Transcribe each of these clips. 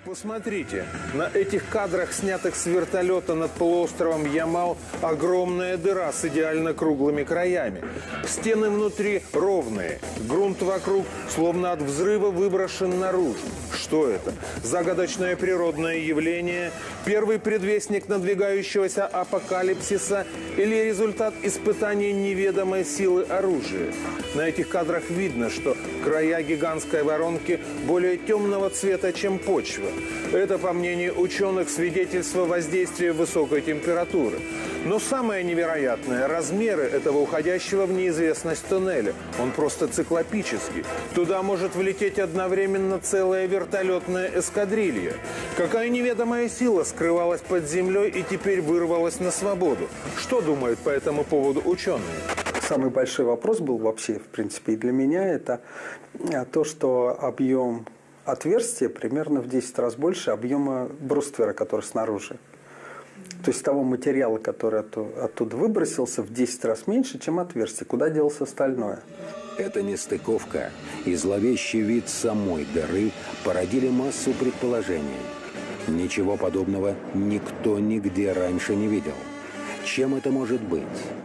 Посмотрите, на этих кадрах, снятых с вертолета над полуостровом Ямал, огромная дыра с идеально круглыми краями. Стены внутри ровные, грунт вокруг словно от взрыва выброшен наружу. Что это? Загадочное природное явление? Первый предвестник надвигающегося апокалипсиса? Или результат испытания неведомой силы оружия? На этих кадрах видно, что края гигантской воронки более темного цвета, чем почва. Это, по мнению ученых, свидетельство воздействия высокой температуры. Но самое невероятное – размеры этого уходящего в неизвестность туннеля. Он просто циклопический. Туда может влететь одновременно целая вертолетная эскадрилья. Какая неведомая сила скрывалась под землей и теперь вырвалась на свободу? Что думают по этому поводу ученые? Самый большой вопрос был вообще, в принципе, и для меня, это то, что объем отверстия примерно в 10 раз больше объема бруствера, который снаружи. То есть того материала, который оттуда выбросился, в 10 раз меньше, чем отверстие. Куда делось остальное? Эта нестыковка и зловещий вид самой дыры породили массу предположений. Ничего подобного никто нигде раньше не видел. Чем это может быть?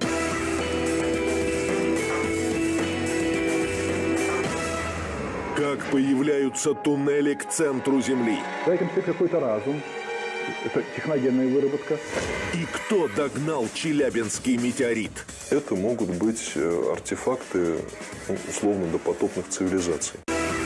Как появляются туннели к центру Земли? За этим стоит какой-то разум. Это техногенная выработка. И кто догнал Челябинский метеорит? Это могут быть артефакты, условно, допотопных цивилизаций.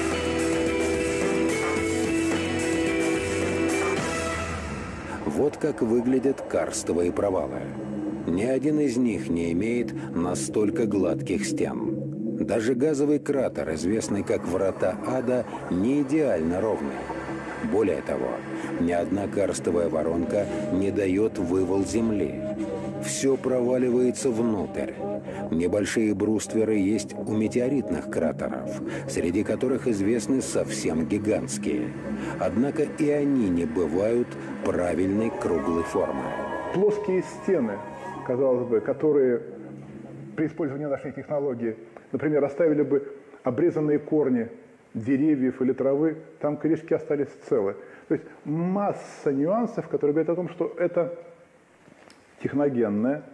Вот как выглядят карстовые провалы. Ни один из них не имеет настолько гладких стен. Даже газовый кратер, известный как Врата Ада, не идеально ровный. Более того, ни одна карстовая воронка не дает вывал земли. Все проваливается внутрь. Небольшие брустверы есть у метеоритных кратеров, среди которых известны совсем гигантские. Однако и они не бывают правильной круглой формы. Плоские стены, казалось бы, которые при использовании нашей технологии, например, оставили бы обрезанные корни деревьев или травы, там корешки остались целы. То есть масса нюансов, которые говорят о том, что это техногенное.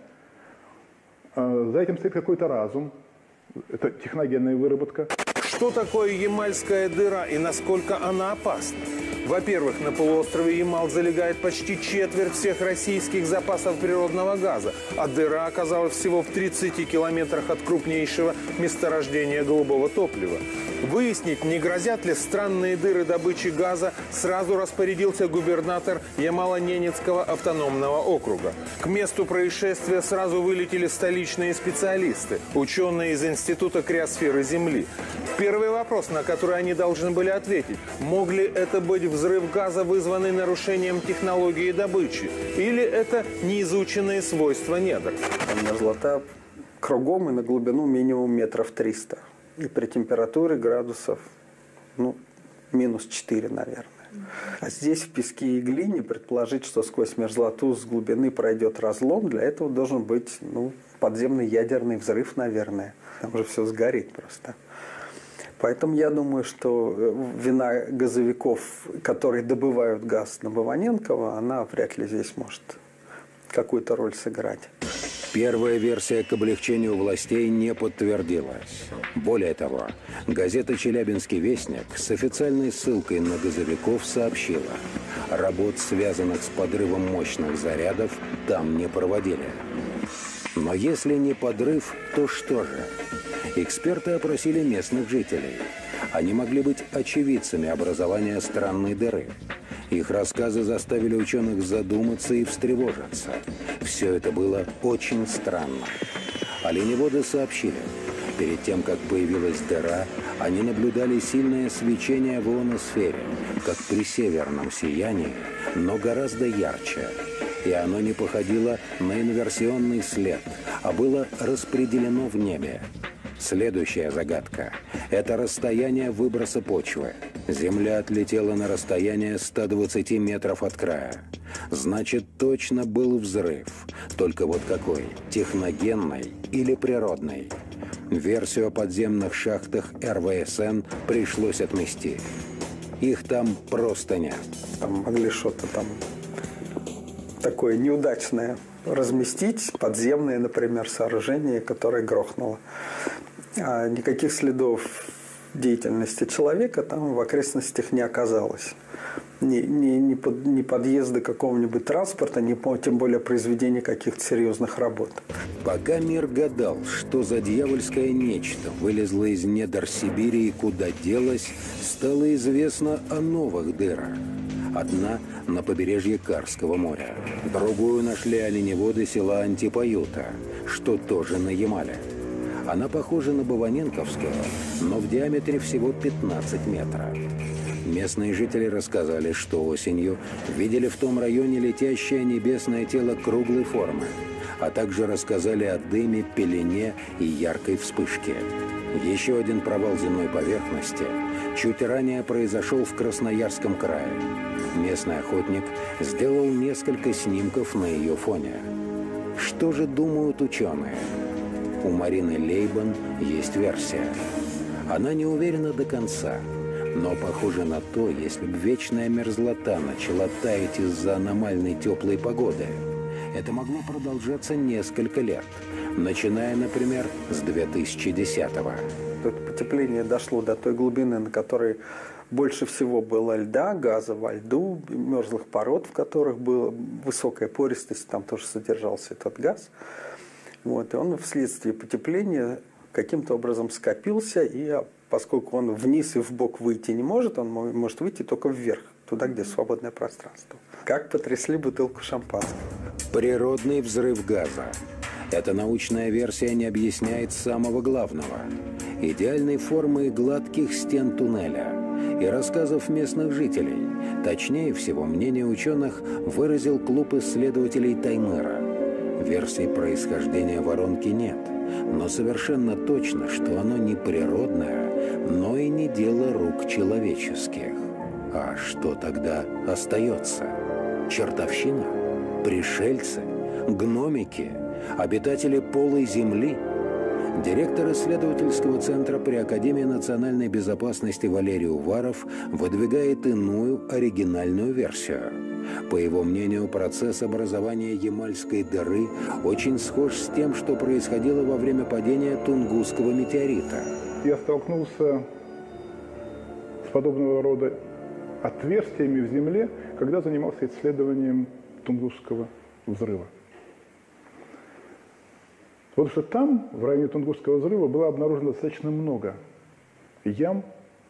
За этим стоит какой-то разум. Это техногенная выработка. Что такое Ямальская дыра и насколько она опасна? Во-первых, на полуострове Ямал залегает почти четверть всех российских запасов природного газа, а дыра оказалась всего в 30 километрах от крупнейшего месторождения голубого топлива. Выяснить, не грозят ли странные дыры добычи газа, сразу распорядился губернатор Ямало-Ненецкого автономного округа. К месту происшествия сразу вылетели столичные специалисты, ученые из Института криосферы Земли. Первый вопрос, на который они должны были ответить: мог ли это быть взрыв газа, вызванный нарушением технологии добычи, или это неизученные свойства недр? Мерзлота кругом и на глубину минимум метров 300. И при температуре градусов, минус 4, наверное. А здесь в песке и глине предположить, что сквозь мерзлоту с глубины пройдет разлом, для этого должен быть, подземный ядерный взрыв, наверное. Там же все сгорит просто. Поэтому я думаю, что вина газовиков, которые добывают газ на Баваненкова, она вряд ли здесь может какую-то роль сыграть. Первая версия к облегчению властей не подтвердилась. Более того, газета «Челябинский вестник» с официальной ссылкой на газовиков сообщила: работ, связанных с подрывом мощных зарядов, там не проводили. Но если не подрыв, то что же? Эксперты опросили местных жителей. Они могли быть очевидцами образования странной дыры. Их рассказы заставили ученых задуматься и встревожиться. Все это было очень странно. Оленеводы сообщили: перед тем, как появилась дыра, они наблюдали сильное свечение в ионосфере, как при северном сиянии, но гораздо ярче. И оно не походило на инверсионный след, а было распределено в небе. Следующая загадка – это расстояние выброса почвы. Земля отлетела на расстояние 120 метров от края. Значит, точно был взрыв. Только вот какой – техногенный или природный? Версию о подземных шахтах РВСН пришлось отмести. Их там просто нет. Там могли что-то там такое неудачное разместить, подземное, например, сооружение, которое грохнуло. А никаких следов деятельности человека там в окрестностях не оказалось. Ни подъезда какого-нибудь транспорта, тем более произведения каких-то серьезных работ. Пока мир гадал, что за дьявольское нечто вылезло из недр Сибири и куда делось, стало известно о новых дырах. Одна на побережье Карского моря, другую нашли оленеводы села Антипаюта, что тоже на Ямале. Она похожа на Баваненковскую, но в диаметре всего 15 метров. Местные жители рассказали, что осенью видели в том районе летящее небесное тело круглой формы, а также рассказали о дыме, пелене и яркой вспышке. Еще один провал земной поверхности чуть ранее произошел в Красноярском крае. Местный охотник сделал несколько снимков на ее фоне. Что же думают ученые? У Марины Лейбан есть версия. Она не уверена до конца, но похоже на то, если бы вечная мерзлота начала таять из-за аномальной теплой погоды. Это могло продолжаться несколько лет, начиная, например, с 2010-го. Это потепление дошло до той глубины, на которой больше всего было льда, газа во льду, мерзлых пород, в которых была высокая пористость, там тоже содержался этот газ. Вот, и он вследствие потепления каким-то образом скопился, и поскольку он вниз и вбок выйти не может, он может выйти только вверх, туда, где свободное пространство. Как потрясли бутылку шампанского. Природный взрыв газа. Эта научная версия не объясняет самого главного – идеальной формы гладких стен туннеля и рассказов местных жителей. Точнее всего, мнение ученых выразил клуб исследователей Таймыра. Версий происхождения воронки нет, но совершенно точно, что оно не природное, но и не дело рук человеческих. А что тогда остается? Чертовщина? Пришельцы? Гномики? Обитатели полой земли? Директор исследовательского центра при Академии национальной безопасности Валерий Уваров выдвигает иную оригинальную версию. По его мнению, процесс образования Ямальской дыры очень схож с тем, что происходило во время падения Тунгусского метеорита. Я столкнулся с подобного рода отверстиями в земле, когда занимался исследованием Тунгусского взрыва. Вот что там, в районе Тунгусского взрыва, было обнаружено достаточно много ям,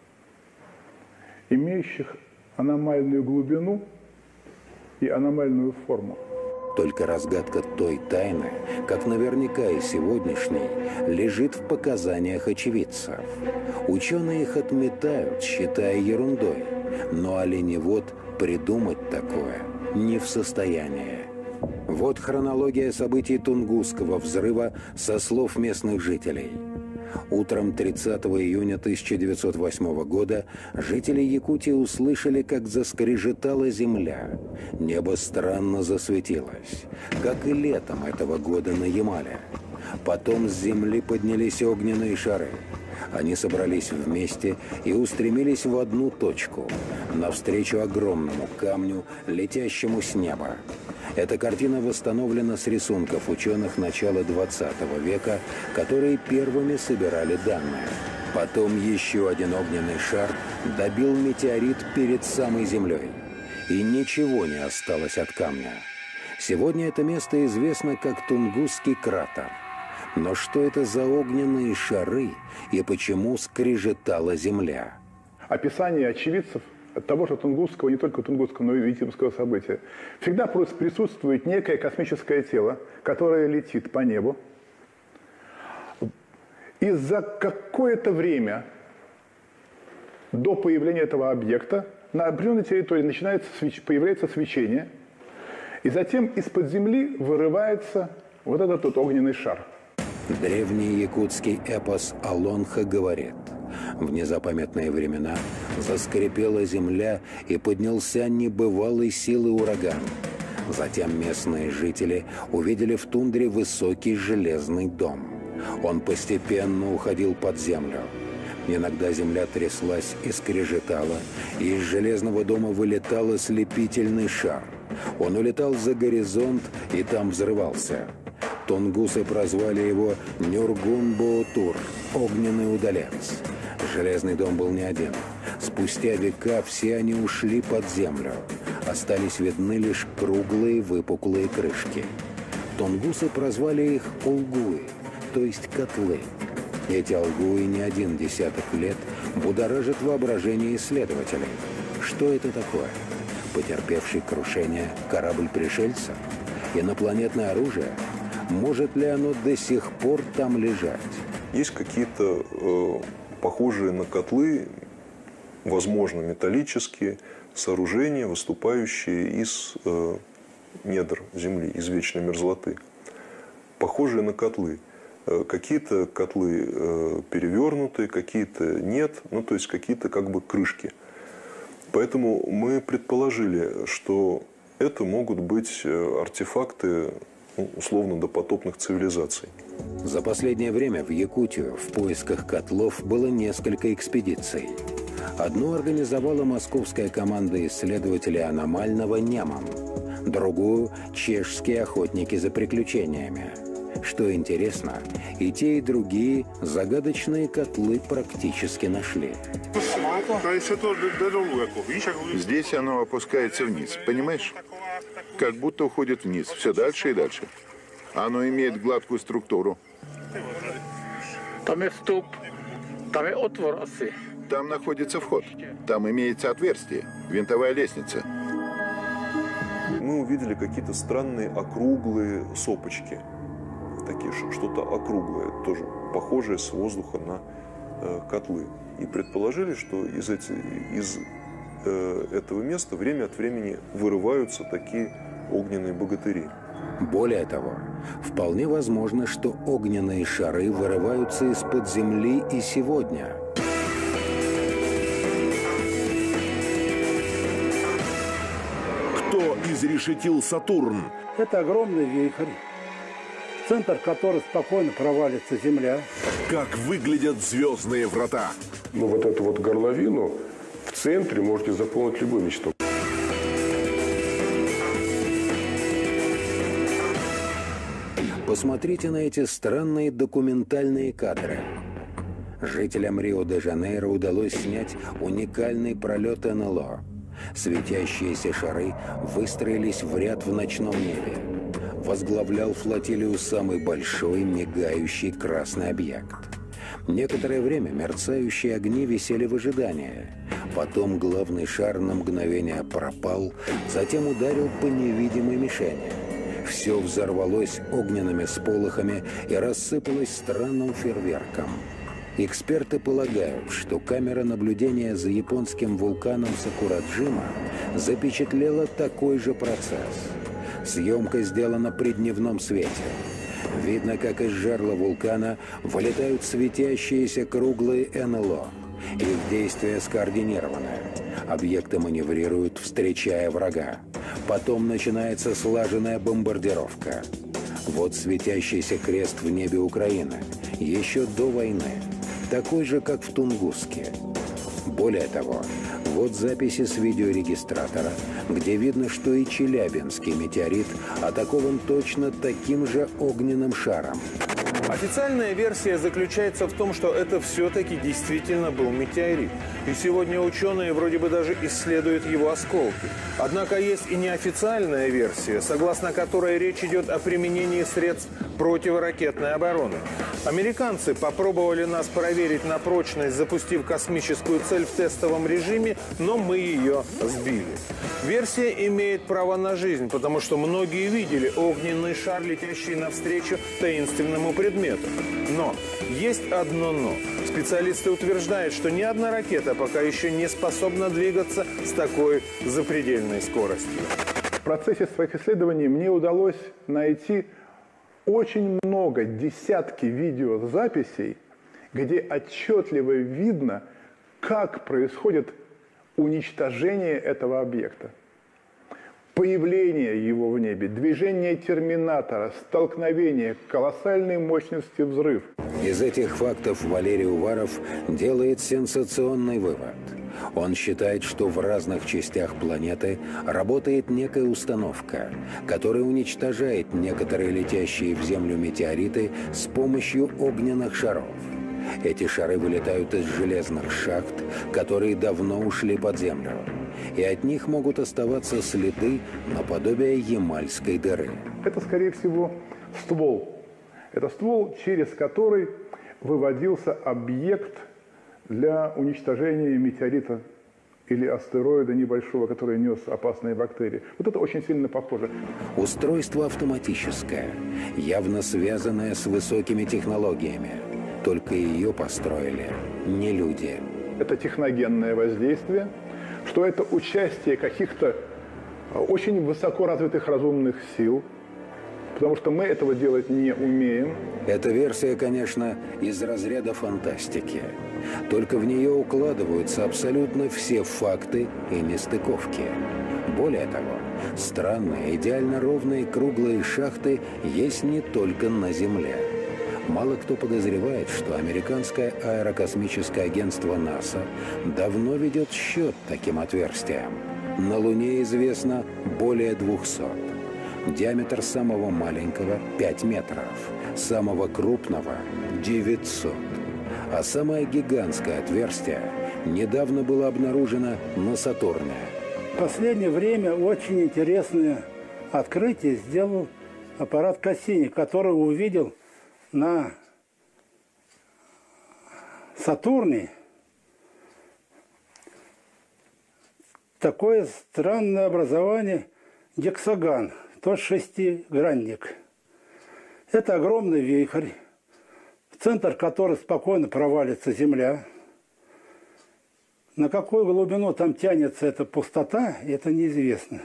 имеющих аномальную глубину и аномальную форму. Только разгадка той тайны, как наверняка и сегодняшней, лежит в показаниях очевидцев. Ученые их отметают, считая ерундой, но оленевод придумать такое не в состоянии. Вот хронология событий Тунгусского взрыва со слов местных жителей. Утром 30 июня 1908 года жители Якутии услышали, как заскрежетала земля. Небо странно засветилось, как и летом этого года на Ямале. Потом с земли поднялись огненные шары. Они собрались вместе и устремились в одну точку, навстречу огромному камню, летящему с неба. Эта картина восстановлена с рисунков ученых начала 20 века, которые первыми собирали данные. Потом еще один огненный шар добил метеорит перед самой землей. И ничего не осталось от камня. Сегодня это место известно как Тунгусский кратер. Но что это за огненные шары и почему скрежетала земля? Описание очевидцев того же Тунгусского, не только Тунгусского, но и Витебского события. Всегда присутствует некое космическое тело, которое летит по небу. И за какое-то время до появления этого объекта на определенной территории появляется свечение, и затем из-под земли вырывается вот этот вот огненный шар. Древний якутский эпос «Алонха» говорит: в незапамятные времена заскрипела земля и поднялся небывалой силы ураган. Затем местные жители увидели в тундре высокий железный дом. Он постепенно уходил под землю. Иногда земля тряслась и скрежетала, и из железного дома вылетал ослепительный шар. Он улетал за горизонт и там взрывался. Тунгусы прозвали его Нюргун-Боотур – огненный удалец. Железный дом был не один. Спустя века все они ушли под землю. Остались видны лишь круглые выпуклые крышки. Тунгусы прозвали их Улгуи, то есть котлы. Эти Улгуи не один десяток лет будоражат воображение исследователей. Что это такое? Потерпевший крушение корабль пришельцев? Инопланетное оружие? Может ли оно до сих пор там лежать? Есть какие-то похожие на котлы, возможно, металлические сооружения, выступающие из недр земли, из вечной мерзлоты. Похожие на котлы. Какие-то котлы перевернутые, какие-то нет, ну то есть какие-то как бы крышки. Поэтому мы предположили, что это могут быть артефакты условно допотопных цивилизаций. За последнее время в Якутию в поисках котлов было несколько экспедиций. Одну организовала московская команда исследователей аномального «Неман», другую – чешские охотники за приключениями. Что интересно, и те, и другие загадочные котлы практически нашли. Здесь оно опускается вниз, понимаешь? Как будто уходит вниз, все дальше и дальше. Оно имеет гладкую структуру. Там находится вход. Там имеется отверстие, винтовая лестница. Мы увидели какие-то странные округлые сопочки. Такие что-то округлое, тоже похожее с воздуха на котлы. И предположили, что из этого места время от времени вырываются такие огненные богатыри. Более того, вполне возможно, что огненные шары вырываются из-под земли и сегодня. Кто изрешетил Сатурн? Это огромный вихрь, в центр которого спокойно провалится Земля. Как выглядят звездные врата? Ну, вот эту вот горловину в центре можете заполнить любую мечту. Посмотрите на эти странные документальные кадры. Жителям Рио-де-Жанейро удалось снять уникальный пролет НЛО. Светящиеся шары выстроились в ряд в ночном небе. Возглавлял флотилию самый большой мигающий красный объект. Некоторое время мерцающие огни висели в ожидании. Потом главный шар на мгновение пропал, затем ударил по невидимой мишени. Все взорвалось огненными сполохами и рассыпалось странным фейерверком. Эксперты полагают, что камера наблюдения за японским вулканом Сакураджима запечатлела такой же процесс. Съемка сделана при дневном свете. Видно, как из жерла вулкана вылетают светящиеся круглые НЛО. Их действия скоординированы. Объекты маневрируют, встречая врага. Потом начинается слаженная бомбардировка. Вот светящийся крест в небе Украины. Еще до войны. Такой же, как в Тунгуске. Более того, вот записи с видеорегистратора, где видно, что и Челябинский метеорит атакован точно таким же огненным шаром. Официальная версия заключается в том, что это все-таки действительно был метеорит. И сегодня ученые вроде бы даже исследуют его осколки. Однако есть и неофициальная версия, согласно которой речь идет о применении средств противоракетной обороны. Американцы попробовали нас проверить на прочность, запустив космическую цель в тестовом режиме, но мы ее сбили. Версия имеет право на жизнь, потому что многие видели огненный шар, летящий навстречу таинственному предмету. Но есть одно «но». Специалисты утверждают, что ни одна ракета пока еще не способна двигаться с такой запредельной скоростью. В процессе своих исследований мне удалось найти очень много, десятки видеозаписей, где отчетливо видно, как происходит уничтожение этого объекта. появление его в небе, движение терминатора, столкновение, колоссальной мощности взрыв. Из этих фактов Валерий Уваров делает сенсационный вывод. Он считает, что в разных частях планеты работает некая установка, которая уничтожает некоторые летящие в Землю метеориты с помощью огненных шаров. Эти шары вылетают из железных шахт, которые давно ушли под землю. И от них могут оставаться следы наподобие Ямальской дыры. Это, скорее всего, ствол. Это ствол, через который выводился объект для уничтожения метеорита или астероида небольшого, который нес опасные бактерии. Вот это очень сильно похоже. Устройство автоматическое, явно связанное с высокими технологиями. Только ее построили не люди. Это техногенное воздействие, что это участие каких-то очень высоко развитых разумных сил, потому что мы этого делать не умеем. Эта версия, конечно, из разряда фантастики. Только в нее укладываются абсолютно все факты и нестыковки. Более того, странные, идеально ровные круглые шахты есть не только на Земле. Мало кто подозревает, что американское аэрокосмическое агентство НАСА давно ведет счет таким отверстиям. На Луне известно более 200. Диаметр самого маленького – 5 метров, самого крупного – 900. А самое гигантское отверстие недавно было обнаружено на Сатурне. В последнее время очень интересное открытие сделал аппарат Кассини, который увидел на Сатурне такое странное образование гексагон, тот шестигранник. Это огромный вихрь, в центр которого спокойно провалится Земля. На какую глубину там тянется эта пустота, это неизвестно.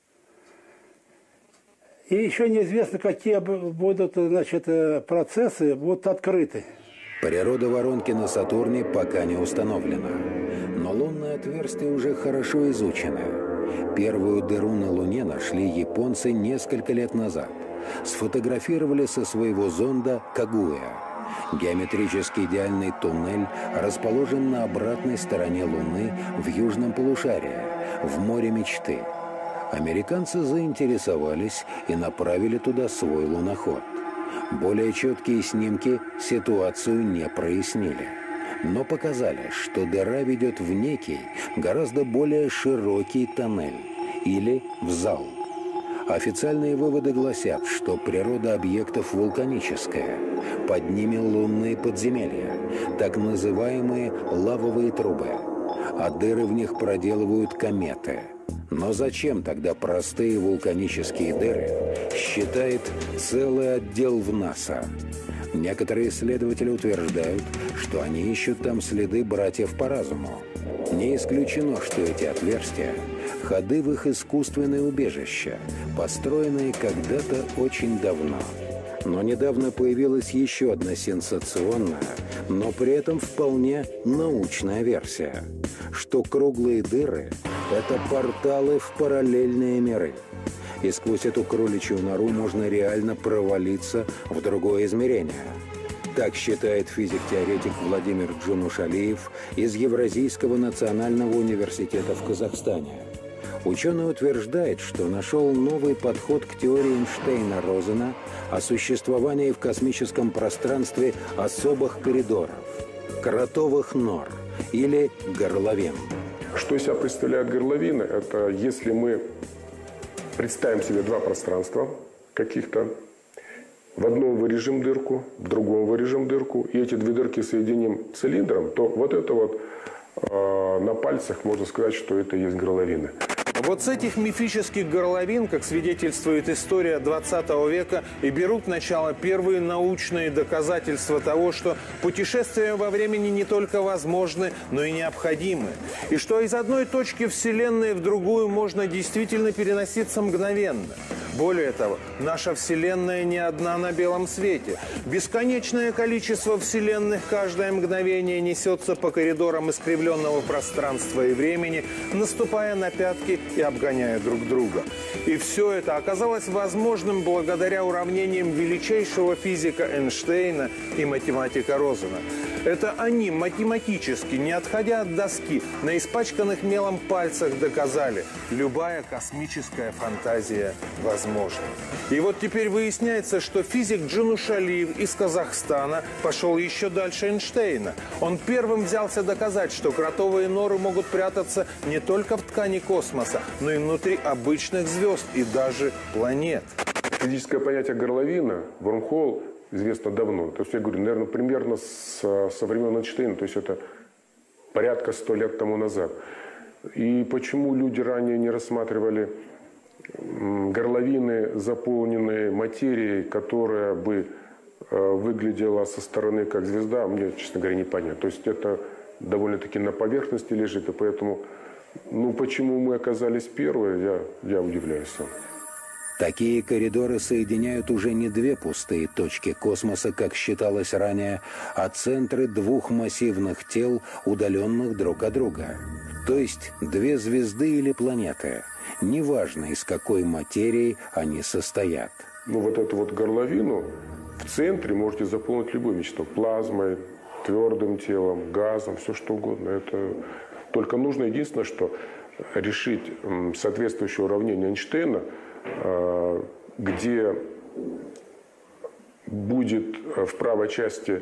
И еще неизвестно, какие будут, значит, процессы будут открыты. Природа воронки на Сатурне пока не установлена. Но лунное отверстие уже хорошо изучено. Первую дыру на Луне нашли японцы несколько лет назад. Сфотографировали со своего зонда Кагуя. Геометрически идеальный туннель расположен на обратной стороне Луны в южном полушарии, в море мечты. Американцы заинтересовались и направили туда свой луноход. Более четкие снимки ситуацию не прояснили, но показали, что дыра ведет в некий, гораздо более широкий тоннель или в зал. Официальные выводы гласят, что природа объектов вулканическая. Под ними лунные подземелья, так называемые лавовые трубы, а дыры в них проделывают кометы. Но зачем тогда простые вулканические дыры считает целый отдел в НАСА? Некоторые исследователи утверждают, что они ищут там следы братьев по разуму. Не исключено, что эти отверстия – ходы в их искусственные убежища, построенные когда-то очень давно. Но недавно появилась еще одна сенсационная, но при этом вполне научная версия, что круглые дыры – это порталы в параллельные миры. И сквозь эту кроличью нору можно реально провалиться в другое измерение. Так считает физик-теоретик Владимир Джунушалиев из Евразийского национального университета в Казахстане. Ученый утверждает, что нашел новый подход к теории Эйнштейна-Розена о существовании в космическом пространстве особых коридоров, кротовых нор или горловин. Что из себя представляет горловина? Это если мы представим себе два пространства каких-то, в одном вырежем дырку, в другом вырежем дырку, и эти две дырки соединим цилиндром, то вот это вот на пальцах можно сказать, что это и есть горловина. Вот с этих мифических горловин, как свидетельствует история 20 века, и берут начало первые научные доказательства того, что путешествия во времени не только возможны, но и необходимы. И что из одной точки Вселенной в другую можно действительно переноситься мгновенно. Более того, наша Вселенная не одна на белом свете. Бесконечное количество вселенных каждое мгновение несется по коридорам искривленного пространства и времени, наступая на пятки и обгоняя друг друга. И все это оказалось возможным благодаря уравнениям величайшего физика Эйнштейна и математика Розена. Это они математически, не отходя от доски, на испачканных мелом пальцах доказали: любая космическая фантазия возможна. И вот теперь выясняется, что физик Джанушалиев из Казахстана пошел еще дальше Эйнштейна. Он первым взялся доказать, что кротовые норы могут прятаться не только в ткани космоса, но и внутри обычных звезд и даже планет. Физическое понятие горловина, Вормхол, известно давно. То есть, я говорю, наверное, примерно со времен Эйнштейна, то есть это порядка 100 лет тому назад. И почему люди ранее не рассматривали горловины, заполненные материей, которая бы выглядела со стороны как звезда, мне, честно говоря, непонятно. То есть это довольно-таки на поверхности лежит, и поэтому, почему мы оказались первые, я удивляюсь сам. Такие коридоры соединяют уже не две пустые точки космоса, как считалось ранее, а центры двух массивных тел, удаленных друг от друга. То есть две звезды или планеты. Неважно, из какой материи они состоят. Вот эту вот горловину в центре можете заполнить любым веществом. Плазмой, твердым телом, газом, все что угодно. Это только нужно единственное, что решить соответствующее уравнение Эйнштейна, где будет в правой части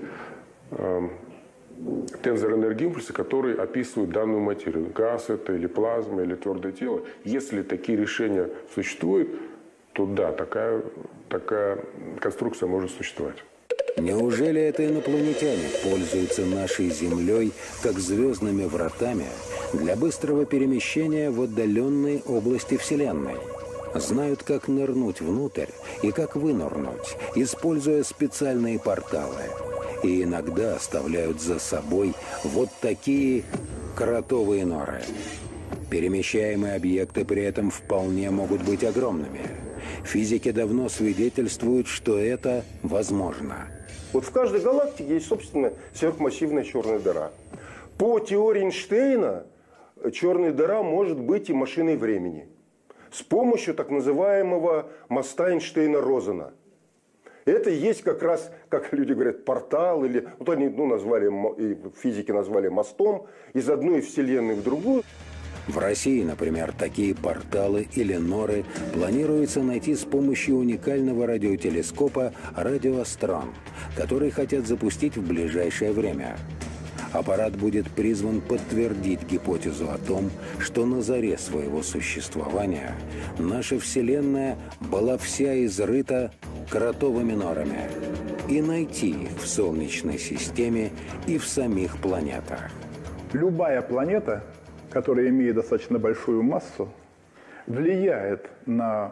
тензор энергии импульса, который описывает данную материю. Газ это или плазма, или твердое тело. Если такие решения существуют, то да, такая конструкция может существовать. Неужели это инопланетяне пользуются нашей Землей как звездными вратами для быстрого перемещения в отдаленные области Вселенной? Знают, как нырнуть внутрь и как вынырнуть, используя специальные порталы. И иногда оставляют за собой вот такие кротовые норы. Перемещаемые объекты при этом вполне могут быть огромными. Физики давно свидетельствуют, что это возможно. Вот в каждой галактике есть, собственно, сверхмассивная черная дыра. По теории Эйнштейна черная дыра может быть и машиной времени с помощью так называемого моста Эйнштейна-Розена. Это есть как раз, как люди говорят, портал, или вот они назвали, и физики назвали мостом из одной вселенной в другую. В России, например, такие порталы или норы планируется найти с помощью уникального радиотелескопа «Радиоастрон», который хотят запустить в ближайшее время. Аппарат будет призван подтвердить гипотезу о том, что на заре своего существования наша Вселенная была вся изрыта кротовыми норами, и найти их в Солнечной системе и в самих планетах. Любая планета, которая имеет достаточно большую массу, влияет на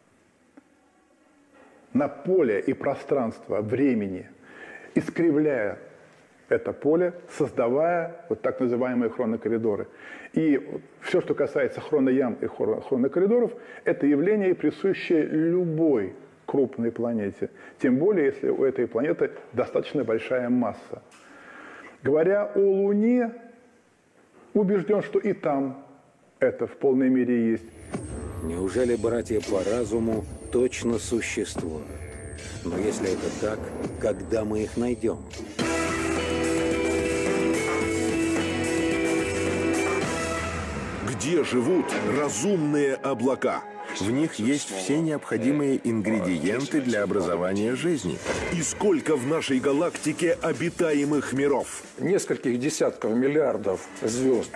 поле и пространство времени, искривляя это поле, создавая вот так называемые хронокоридоры. И все, что касается хроноям и хронокоридоров, это явление, присущее любой крупной планете. Тем более, если у этой планеты достаточно большая масса. Говоря о Луне, убежден, что и там это в полной мере есть. Неужели братья по разуму точно существуют? Но если это так, когда мы их найдем? Где живут разумные облака? В них есть все необходимые ингредиенты для образования жизни. И сколько в нашей галактике обитаемых миров? Нескольких десятков миллиардов звезд.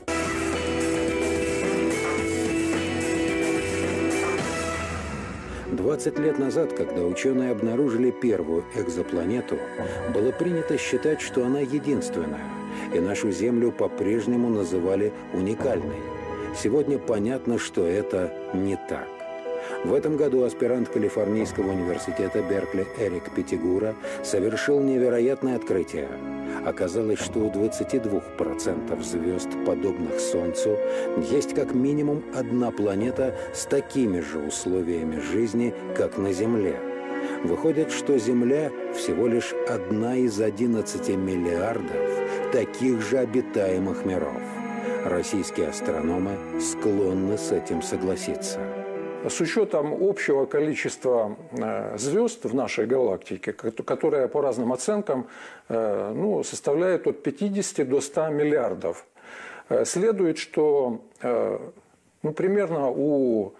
«20 лет назад, когда ученые обнаружили первую экзопланету, было принято считать, что она единственная, и нашу Землю по-прежнему называли уникальной. Сегодня понятно, что это не так. В этом году аспирант Калифорнийского университета Беркли Эрик Петтигура совершил невероятное открытие. Оказалось, что у 22% звезд, подобных Солнцу, есть как минимум одна планета с такими же условиями жизни, как на Земле. Выходит, что Земля всего лишь одна из 11 миллиардов таких же обитаемых миров. Российские астрономы склонны с этим согласиться. С учетом общего количества звезд в нашей галактике, которое по разным оценкам составляет от 50 до 100 миллиардов, следует, что примерно у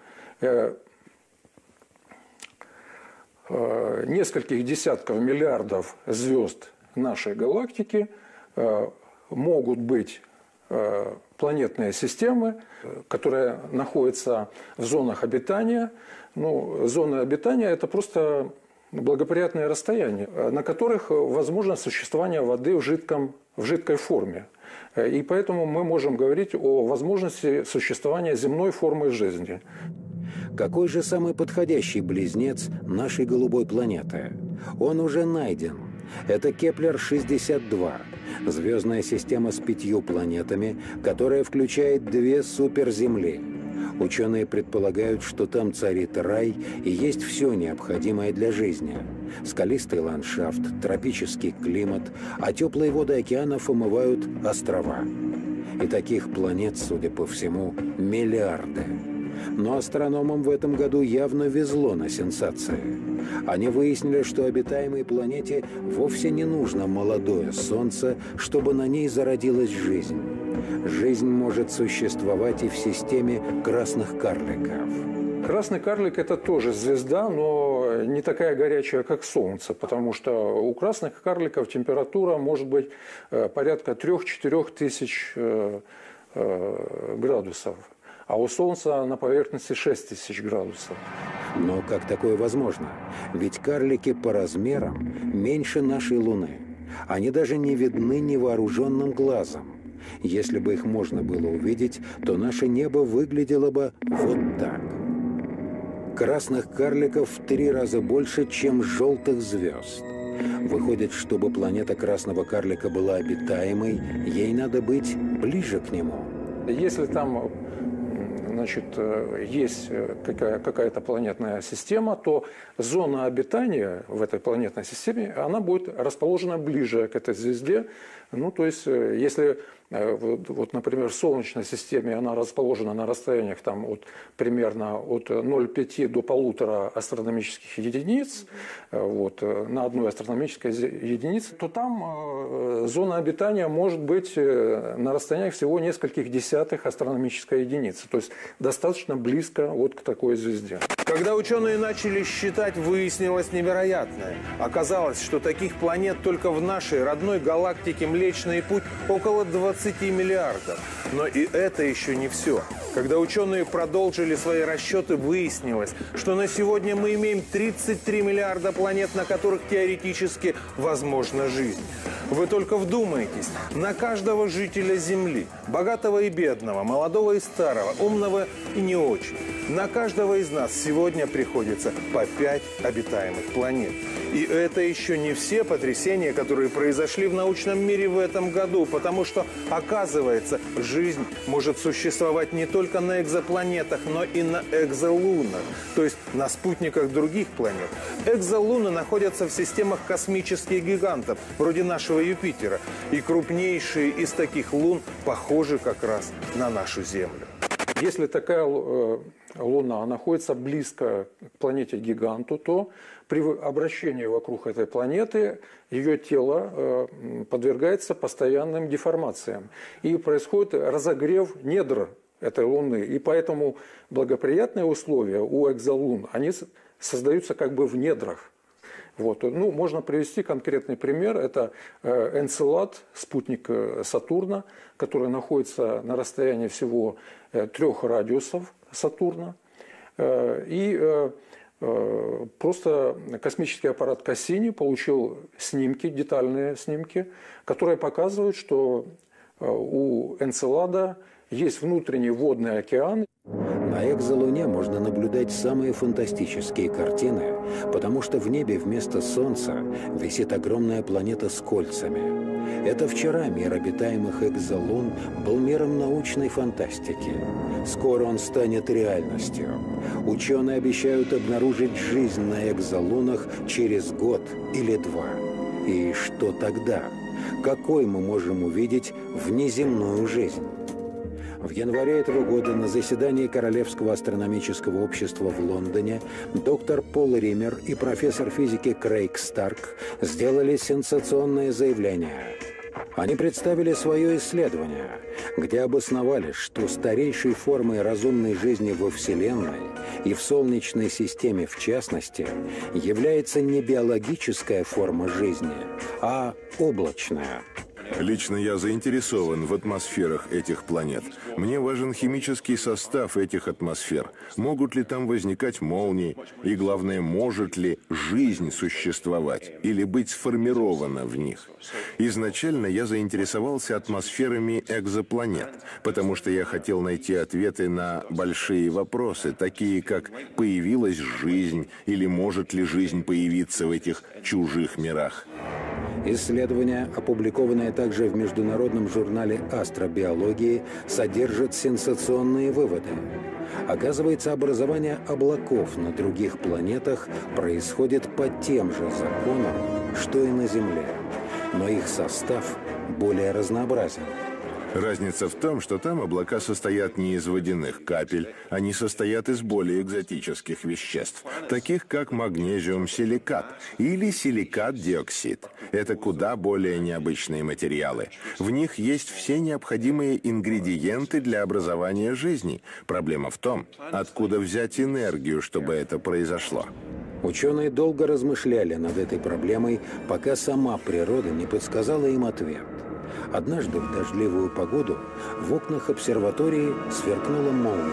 нескольких десятков миллиардов звезд нашей галактики могут быть планетные системы, которые находятся в зонах обитания. Зоны обитания – это просто благоприятные расстояния, на которых возможно существование воды в жидкой форме. И поэтому мы можем говорить о возможности существования земной формы жизни. Какой же самый подходящий близнец нашей голубой планеты? Он уже найден. Это Кеплер-62, звездная система с 5 планетами, которая включает 2 суперземли. Ученые предполагают, что там царит рай и есть все необходимое для жизни. Скалистый ландшафт, тропический климат, а теплые воды океанов омывают острова. И таких планет, судя по всему, миллиарды. Но астрономам в этом году явно везло на сенсации. Они выяснили, что обитаемой планете вовсе не нужно молодое Солнце, чтобы на ней зародилась жизнь. Жизнь может существовать и в системе красных карликов. Красный карлик – это тоже звезда, но не такая горячая, как Солнце, потому что у красных карликов температура может быть порядка 3-4 тысяч градусов. А у Солнца на поверхности 6000 градусов. Но как такое возможно? Ведь карлики по размерам меньше нашей Луны. Они даже не видны невооруженным глазом. Если бы их можно было увидеть, то наше небо выглядело бы вот так. Красных карликов в 3 раза больше, чем желтых звезд. Выходит, чтобы планета красного карлика была обитаемой, ей надо быть ближе к нему. Если там есть какая-то планетная система, то зона обитания в этой планетной системе, она будет расположена ближе к этой звезде. То есть, если, например, в Солнечной системе она расположена на расстояниях примерно от 0,5 до 1,5 астрономических единиц, на одной астрономической единице, то там зона обитания может быть на расстояниях всего нескольких десятых астрономической единицы. То есть, достаточно близко к такой звезде. Когда ученые начали считать, выяснилось невероятное. Оказалось, что таких планет только в нашей родной галактике Млечный Путь около 20 миллиардов. Но и это еще не все. Когда ученые продолжили свои расчеты, выяснилось, что на сегодня мы имеем 33 миллиарда планет, на которых теоретически возможна жизнь. Вы только вдумайтесь, на каждого жителя Земли, богатого и бедного, молодого и старого, умного и не очень, на каждого из нас сегодня приходится по 5 обитаемых планет. И это еще не все потрясения, которые произошли в научном мире в этом году, потому что, оказывается, жизнь может существовать не только на экзопланетах, но и на экзолунах, то есть на спутниках других планет. Экзолуны находятся в системах космических гигантов, вроде нашего Юпитера, и крупнейшие из таких лун похожи как раз на нашу Землю. Если такая Луна находится близко к планете-гиганту, то при обращении вокруг этой планеты ее тело подвергается постоянным деформациям. И происходит разогрев недр этой Луны. И поэтому благоприятные условия у экзолун, они создаются как бы в недрах. Можно привести конкретный пример. Это Энцелад, спутник Сатурна, который находится на расстоянии всего 3 радиусов Сатурна. И просто космический аппарат Кассини получил снимки, детальные снимки, которые показывают, что у Энцелада есть внутренний водный океан. На экзолуне можно наблюдать самые фантастические картины, потому что в небе вместо Солнца висит огромная планета с кольцами. Это вчера мир обитаемых экзолун был миром научной фантастики. Скоро он станет реальностью. Ученые обещают обнаружить жизнь на экзолунах через год или два. И что тогда? Какой мы можем увидеть внеземную жизнь? В январе этого года на заседании Королевского астрономического общества в Лондоне доктор Пол Ример и профессор физики Крейг Старк сделали сенсационное заявление. Они представили свое исследование, где обосновали, что старейшей формой разумной жизни во Вселенной и в Солнечной системе в частности является не биологическая форма жизни, а облачная. Лично я заинтересован в атмосферах этих планет. Мне важен химический состав этих атмосфер. Могут ли там возникать молнии? И главное, может ли жизнь существовать или быть сформирована в них? Изначально я заинтересовался атмосферами экзопланет, потому что я хотел найти ответы на большие вопросы, такие как «появилась жизнь» или «может ли жизнь появиться в этих чужих мирах?». Исследование, опубликованное также в международном журнале «Астробиологии», содержит сенсационные выводы. Оказывается, образование облаков на других планетах происходит по тем же законам, что и на Земле, но их состав более разнообразен. Разница в том, что там облака состоят не из водяных капель, они состоят из более экзотических веществ, таких как магнезиум-силикат или силикат-диоксид. Это куда более необычные материалы. В них есть все необходимые ингредиенты для образования жизни. Проблема в том, откуда взять энергию, чтобы это произошло. Ученые долго размышляли над этой проблемой, пока сама природа не подсказала им ответ. Однажды в дождливую погоду в окнах обсерватории сверкнула молния.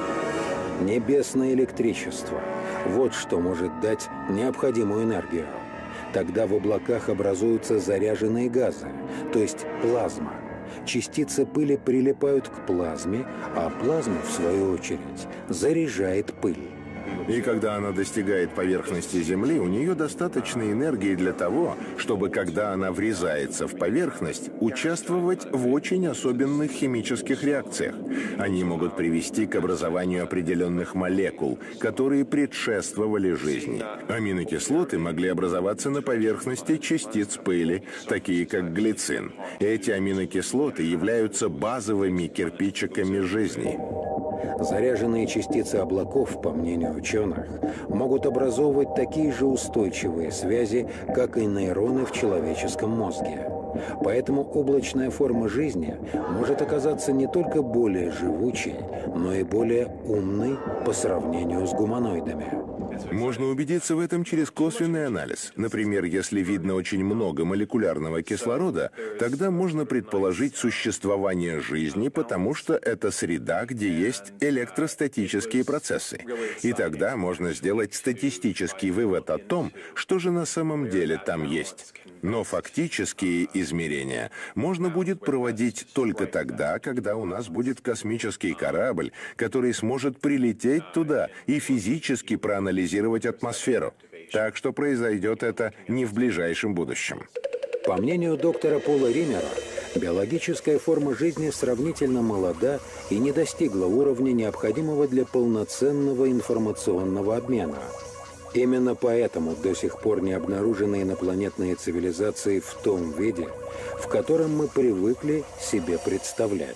Небесное электричество. Вот что может дать необходимую энергию. Тогда в облаках образуются заряженные газы, то есть плазма. Частицы пыли прилипают к плазме, а плазма, в свою очередь, заряжает пыль. И когда она достигает поверхности Земли, у нее достаточно энергии для того, чтобы, когда она врезается в поверхность, участвовать в очень особенных химических реакциях. Они могут привести к образованию определенных молекул, которые предшествовали жизни. Аминокислоты могли образоваться на поверхности частиц пыли, такие как глицин. Эти аминокислоты являются базовыми кирпичиками жизни. Заряженные частицы облаков, по мнению ученых, могут образовывать такие же устойчивые связи, как и нейроны в человеческом мозге. Поэтому облачная форма жизни может оказаться не только более живучей, но и более умной по сравнению с гуманоидами. Можно убедиться в этом через косвенный анализ. Например, если видно очень много молекулярного кислорода, тогда можно предположить существование жизни, потому что это среда, где есть электростатические процессы. И тогда можно сделать статистический вывод о том, что же на самом деле там есть. Но фактические измерения можно будет проводить только тогда, когда у нас будет космический корабль, который сможет прилететь туда и физически проанализировать атмосферу. Так что произойдет это не в ближайшем будущем. По мнению доктора Пола Римера, биологическая форма жизни сравнительно молода и не достигла уровня, необходимого для полноценного информационного обмена. Именно поэтому до сих пор не обнаружены инопланетные цивилизации в том виде, в котором мы привыкли себе представлять.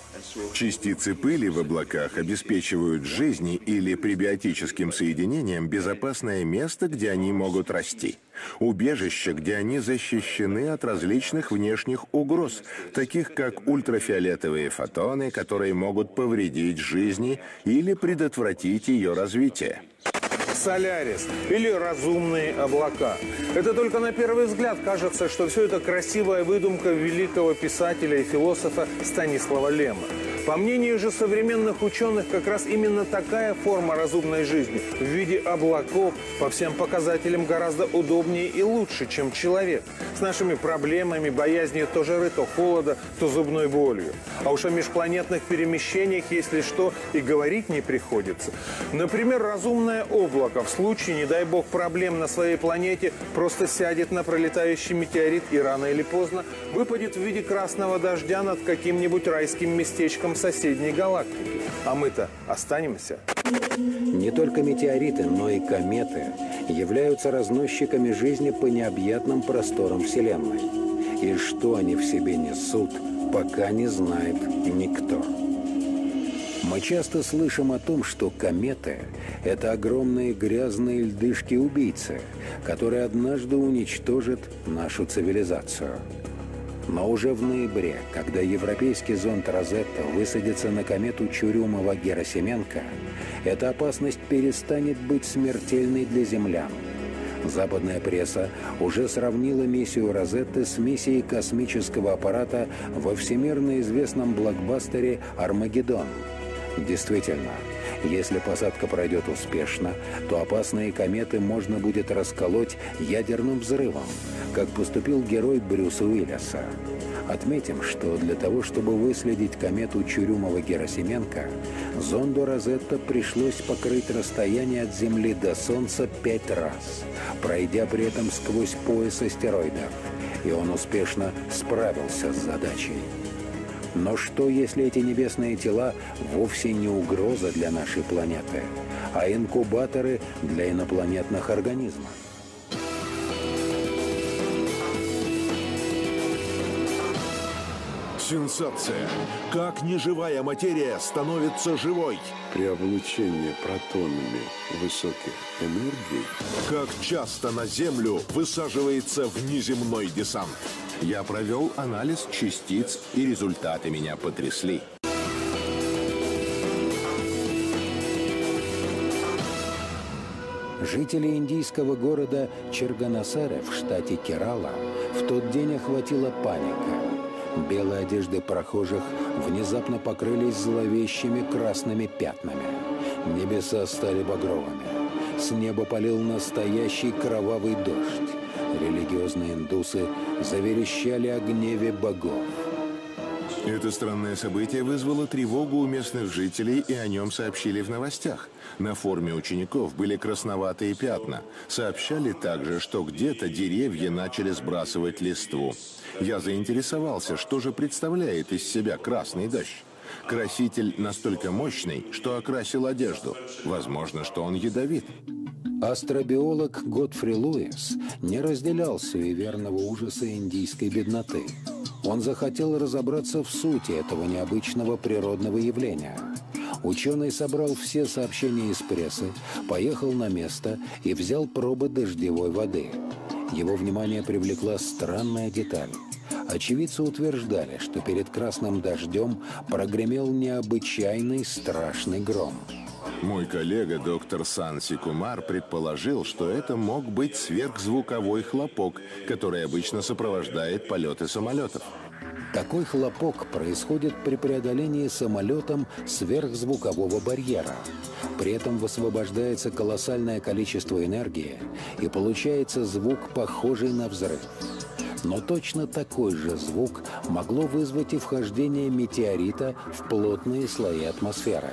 Частицы пыли в облаках обеспечивают жизни или пребиотическим соединениям безопасное место, где они могут расти. Убежище, где они защищены от различных внешних угроз, таких как ультрафиолетовые фотоны, которые могут повредить жизни или предотвратить ее развитие. Солярис или разумные облака. Это только на первый взгляд кажется, что все это красивая выдумка великого писателя и философа Станислава Лема. По мнению же современных ученых, как раз именно такая форма разумной жизни в виде облаков по всем показателям гораздо удобнее и лучше, чем человек. С нашими проблемами, боязнью то жары, то холода, то зубной болью. А уж о межпланетных перемещениях, если что, и говорить не приходится. Например, разумное облако в случае, не дай бог, проблем на своей планете просто сядет на пролетающий метеорит и рано или поздно выпадет в виде красного дождя над каким-нибудь райским местечком соседней галактики. А мы-то останемся. Не только метеориты, но и кометы являются разносчиками жизни по необъятным просторам Вселенной. И что они в себе несут, пока не знает никто. Мы часто слышим о том, что кометы – это огромные грязные льдышки-убийцы, которые однажды уничтожат нашу цивилизацию. Но уже в ноябре, когда европейский зонд «Розетта» высадится на комету Чурюмова-Герасименко, эта опасность перестанет быть смертельной для землян. Западная пресса уже сравнила миссию «Розетты» с миссией космического аппарата во всемирно известном блокбастере «Армагеддон». Действительно, если посадка пройдет успешно, то опасные кометы можно будет расколоть ядерным взрывом, как поступил герой Брюса Уиллиса. Отметим, что для того, чтобы выследить комету Чурюмова-Герасименко, зонду «Розетта» пришлось покрыть расстояние от Земли до Солнца 5 раз, пройдя при этом сквозь пояс астероидов. И он успешно справился с задачей. Но что, если эти небесные тела вовсе не угроза для нашей планеты, а инкубаторы для инопланетных организмов? Сенсация! Как неживая материя становится живой? При облучении протонами высоких энергий. Как часто на Землю высаживается внеземной десант? Я провел анализ частиц, и результаты меня потрясли. Жители индийского города Чарганасаре в штате Керала в тот день охватила паника. Белые одежды прохожих внезапно покрылись зловещими красными пятнами. Небеса стали багровыми. С неба полил настоящий кровавый дождь. Религиозные индусы заверещали о гневе богов. Это странное событие вызвало тревогу у местных жителей, и о нем сообщили в новостях. На форме учеников были красноватые пятна. Сообщали также, что где-то деревья начали сбрасывать листву. Я заинтересовался, что же представляет из себя красный дождь. Краситель настолько мощный, что окрасил одежду. Возможно, что он ядовит. Астробиолог Годфри Луис не разделял суеверного ужаса индийской бедноты. Он захотел разобраться в сути этого необычного природного явления. Ученый собрал все сообщения из прессы, поехал на место и взял пробы дождевой воды. Его внимание привлекла странная деталь. Очевидцы утверждали, что перед красным дождем прогремел необычайный страшный гром. Мой коллега доктор Санси Кумар предположил, что это мог быть сверхзвуковой хлопок, который обычно сопровождает полеты самолетов. Такой хлопок происходит при преодолении самолетом сверхзвукового барьера. При этом высвобождается колоссальное количество энергии и получается звук, похожий на взрыв. Но точно такой же звук могло вызвать и вхождение метеорита в плотные слои атмосферы.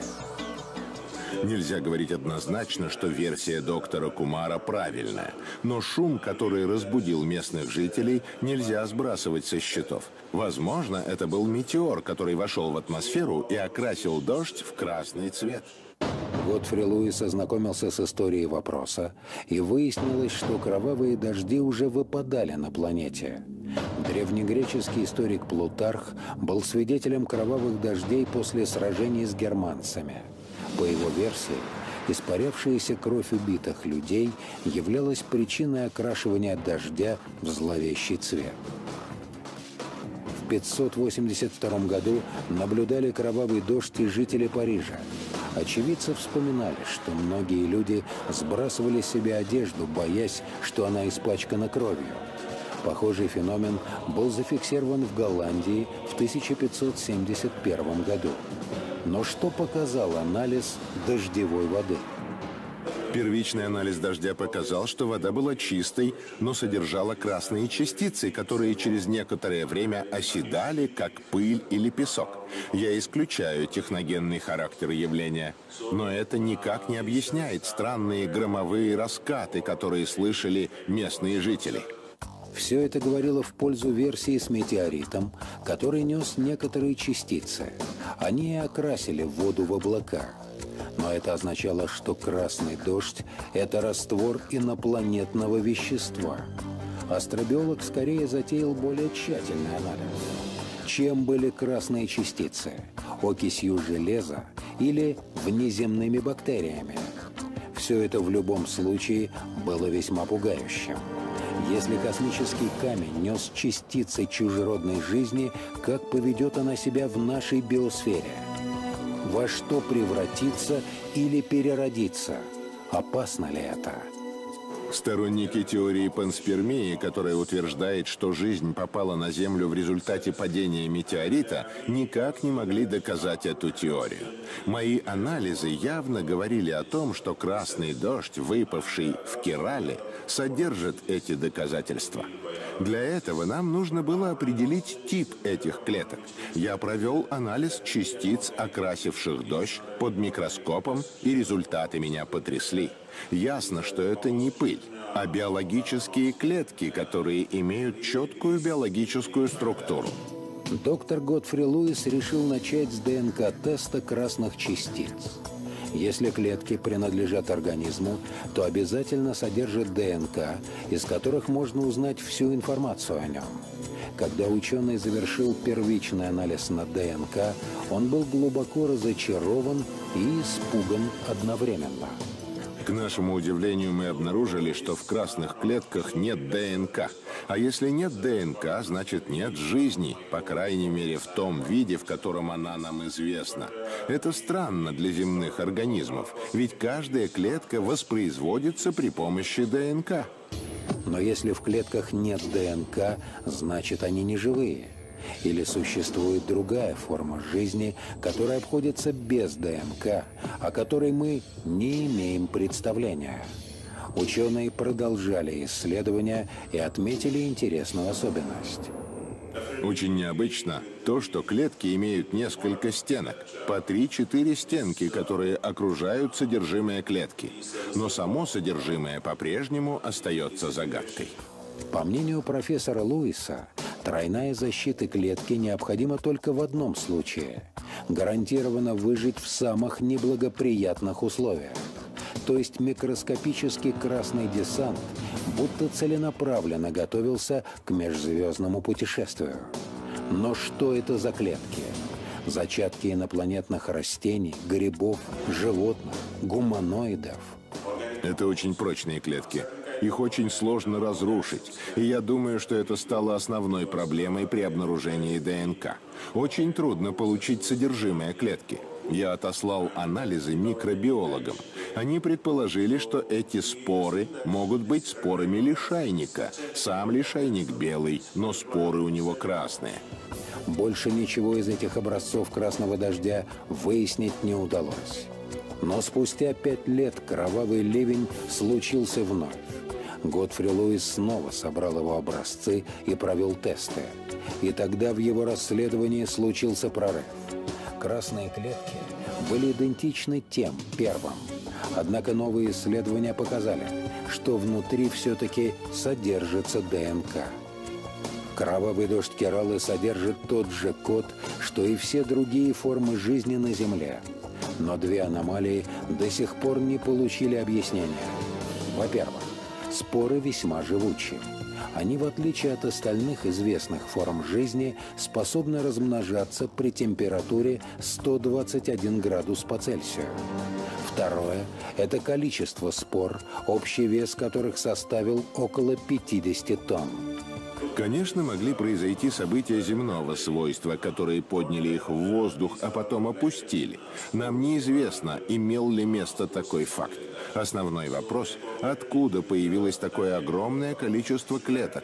Нельзя говорить однозначно, что версия доктора Кумара правильная. Но шум, который разбудил местных жителей, нельзя сбрасывать со счетов. Возможно, это был метеор, который вошел в атмосферу и окрасил дождь в красный цвет. Годфри Луис ознакомился с историей вопроса, и выяснилось, что кровавые дожди уже выпадали на планете. Древнегреческий историк Плутарх был свидетелем кровавых дождей после сражений с германцами. По его версии, испарявшаяся кровь убитых людей являлась причиной окрашивания дождя в зловещий цвет. В 582 году наблюдали кровавый дождь и жители Парижа. Очевидцы вспоминали, что многие люди сбрасывали с себя одежду, боясь, что она испачкана кровью. Похожий феномен был зафиксирован в Голландии в 1571 году. Но что показал анализ дождевой воды? Первичный анализ дождя показал, что вода была чистой, но содержала красные частицы, которые через некоторое время оседали, как пыль или песок. Я исключаю техногенный характер явления, но это никак не объясняет странные громовые раскаты, которые слышали местные жители. Все это говорило в пользу версии с метеоритом, который нес некоторые частицы. Они и окрасили воду в облака. Но это означало, что красный дождь – это раствор инопланетного вещества. Астробиолог скорее затеял более тщательный анализ. Чем были красные частицы? Окисью железа или внеземными бактериями? Все это в любом случае было весьма пугающим. Если космический камень нес частицы чужеродной жизни, как поведет она себя в нашей биосфере? Во что превратиться или переродиться? Опасно ли это? Сторонники теории панспермии, которая утверждает, что жизнь попала на Землю в результате падения метеорита, никак не могли доказать эту теорию. Мои анализы явно говорили о том, что красный дождь, выпавший в Керале, содержит эти доказательства. Для этого нам нужно было определить тип этих клеток. Я провел анализ частиц, окрасивших дождь, под микроскопом, и результаты меня потрясли. Ясно, что это не пыль, а биологические клетки, которые имеют четкую биологическую структуру. Доктор Годфри Луис решил начать с ДНК-теста красных частиц. Если клетки принадлежат организму, то обязательно содержат ДНК, из которых можно узнать всю информацию о нем. Когда ученый завершил первичный анализ на ДНК, он был глубоко разочарован и испуган одновременно. К нашему удивлению, мы обнаружили, что в красных клетках нет ДНК. А если нет ДНК, значит нет жизни, по крайней мере в том виде, в котором она нам известна. Это странно для земных организмов, ведь каждая клетка воспроизводится при помощи ДНК. Но если в клетках нет ДНК, значит они не живые. Или существует другая форма жизни, которая обходится без ДНК, о которой мы не имеем представления. Ученые продолжали исследования и отметили интересную особенность. Очень необычно то, что клетки имеют несколько стенок, по 3-4 стенки, которые окружают содержимое клетки. Но само содержимое по-прежнему остается загадкой. По мнению профессора Луиса, тройная защита клетки необходима только в одном случае – гарантированно выжить в самых неблагоприятных условиях. То есть микроскопический красный десант будто целенаправленно готовился к межзвездному путешествию. Но что это за клетки? Зачатки инопланетных растений, грибов, животных, гуманоидов? Это очень прочные клетки. Их очень сложно разрушить. И я думаю, что это стало основной проблемой при обнаружении ДНК. Очень трудно получить содержимое клетки. Я отослал анализы микробиологам. Они предположили, что эти споры могут быть спорами лишайника. Сам лишайник белый, но споры у него красные. Больше ничего из этих образцов красного дождя выяснить не удалось. Но спустя 5 лет кровавый ливень случился вновь. Годфри Луис снова собрал его образцы и провел тесты. И тогда в его расследовании случился прорыв. Красные клетки были идентичны тем первым. Однако новые исследования показали, что внутри все-таки содержится ДНК. Кровавый дождь Кералы содержит тот же код, что и все другие формы жизни на Земле. Но две аномалии до сих пор не получили объяснения. Во-первых, споры весьма живучи. Они, в отличие от остальных известных форм жизни, способны размножаться при температуре 121 градус по Цельсию. Второе – это количество спор, общий вес которых составил около 50 тонн. Конечно, могли произойти события земного свойства, которые подняли их в воздух, а потом опустили. Нам неизвестно, имел ли место такой факт. Основной вопрос – откуда появилось такое огромное количество клеток?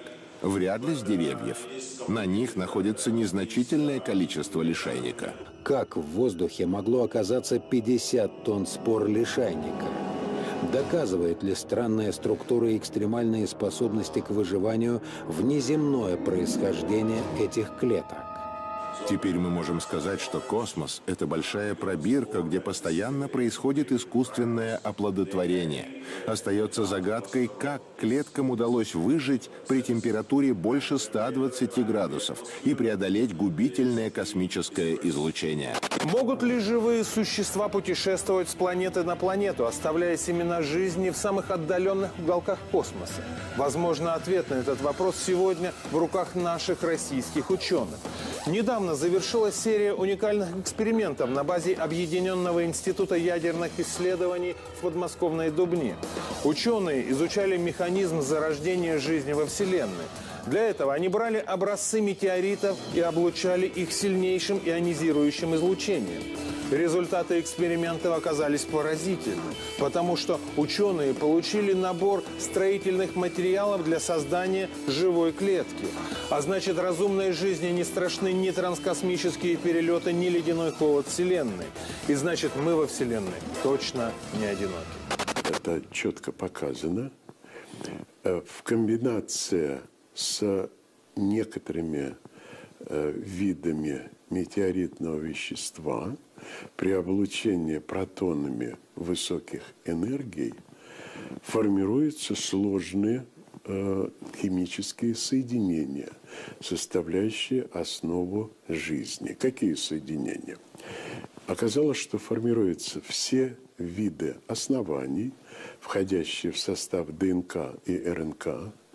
Вряд ли с деревьев. На них находится незначительное количество лишайника. Как в воздухе могло оказаться 50 тонн спор лишайника? Доказывает ли странная структура и экстремальные способности к выживанию внеземное происхождение этих клеток? Теперь мы можем сказать, что космос – это большая пробирка, где постоянно происходит искусственное оплодотворение. Остается загадкой, как клеткам удалось выжить при температуре больше 120 градусов и преодолеть губительное космическое излучение. Могут ли живые существа путешествовать с планеты на планету, оставляя семена жизни в самых отдаленных уголках космоса? Возможно, ответ на этот вопрос сегодня в руках наших российских ученых. Недавно завершилась серия уникальных экспериментов на базе Объединенного института ядерных исследований в подмосковной Дубне. Ученые изучали механизм зарождения жизни во Вселенной. Для этого они брали образцы метеоритов и облучали их сильнейшим ионизирующим излучением. Результаты экспериментов оказались поразительны, потому что ученые получили набор строительных материалов для создания живой клетки. А значит, разумной жизни не страшны ни транскосмические перелеты, ни ледяной холод Вселенной. И значит, мы во Вселенной точно не одиноки. Это четко показано. В комбинации с некоторыми видами метеоритного вещества при облучении протонами высоких энергий формируются сложные химические соединения, составляющие основу жизни. Какие соединения? Оказалось, что формируются все виды оснований, входящие в состав ДНК и РНК,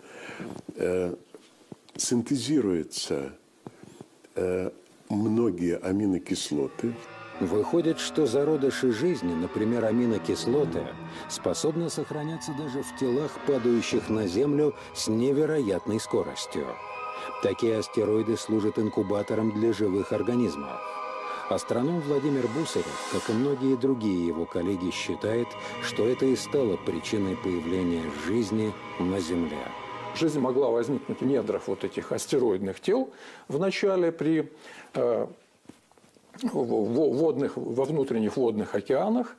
синтезируются многие аминокислоты. Выходит, что зародыши жизни, например, аминокислоты, способны сохраняться даже в телах, падающих на Землю с невероятной скоростью. Такие астероиды служат инкубатором для живых организмов. Астроном Владимир Бусарев, как и многие другие его коллеги, считает, что это и стало причиной появления жизни на Земле. Жизнь могла возникнуть в недрах вот этих астероидных тел в начале при во внутренних водных океанах,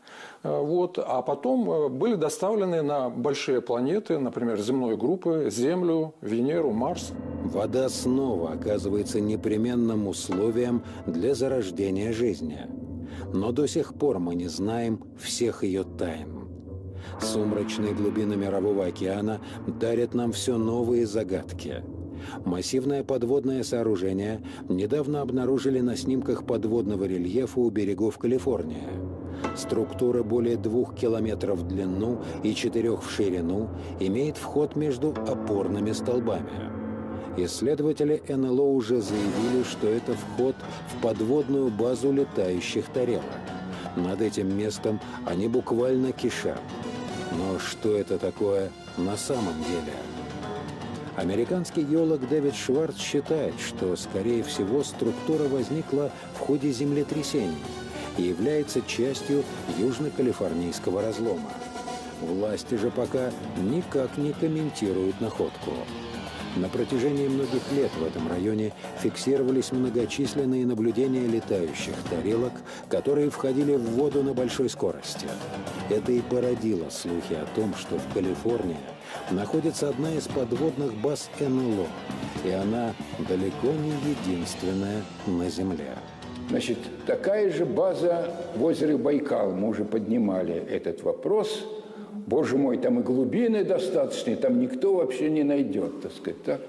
а потом были доставлены на большие планеты, например, земной группы, Землю, Венеру, Марс. Вода снова оказывается непременным условием для зарождения жизни. Но до сих пор мы не знаем всех ее тайн. Сумрачные глубины Мирового океана дарят нам все новые загадки. Массивное подводное сооружение недавно обнаружили на снимках подводного рельефа у берегов Калифорнии. Структура более 2 километров в длину и 4 в ширину имеет вход между опорными столбами. Исследователи НЛО уже заявили, что это вход в подводную базу летающих тарелок. Над этим местом они буквально кишат. Но что это такое на самом деле? Американский геолог Дэвид Шварц считает, что, скорее всего, структура возникла в ходе землетрясений и является частью южно-калифорнийского разлома. Власти же пока никак не комментируют находку. На протяжении многих лет в этом районе фиксировались многочисленные наблюдения летающих тарелок, которые входили в воду на большой скорости. Это и породило слухи о том, что в Калифорнии находится одна из подводных баз НЛО, и она далеко не единственная на Земле. Значит, такая же база в озере Байкал. Мы уже поднимали этот вопрос. Боже мой, там и глубины достаточные, там никто вообще не найдет, так сказать. Так?